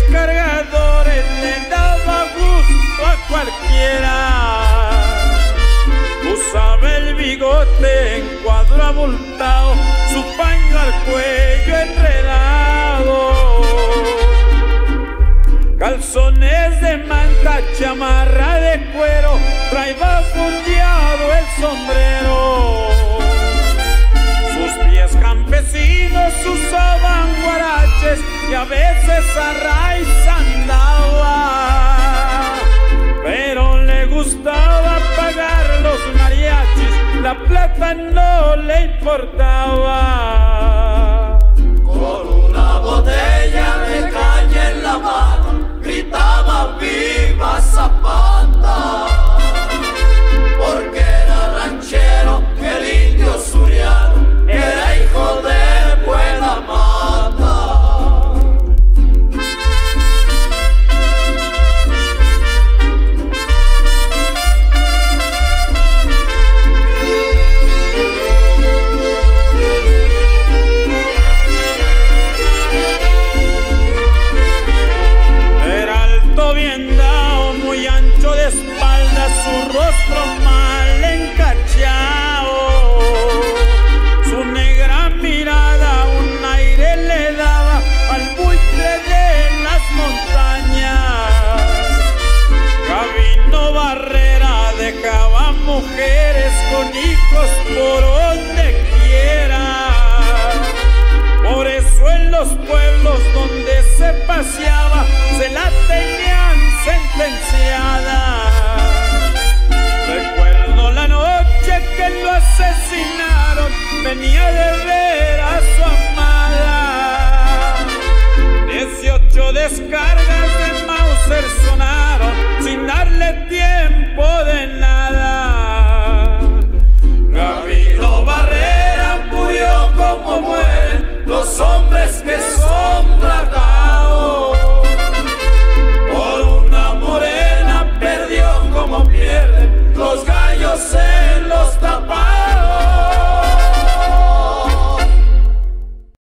cargadores le daba gusto a cualquiera. Usaba el bigote en cuadro abultado, su paño al cuello enredado, calzones de manta, chamarra de cuero, traía fundeado el sombrero. Sus pies campesinos usaban guaraches y a veces a raíz andaba, pero le gustaba pagar los mariachis, la plata no le importaba. Con una botella de caña en la mano gritaba viva Zapata, porque era ranchero el indio suriano, era hijo de buena mata. Su rostro mal encachado, su negra mirada un aire le daba al buitre de las montañas. Camino Barrera dejaba mujeres con hijos por donde quiera, por eso en los pueblos donde se paseaba se la tenían sentenciada. Recuerdo la noche que lo asesinaron, venía de ver a su amada. 18 descargas de Mauser sonaron sin darle tiempo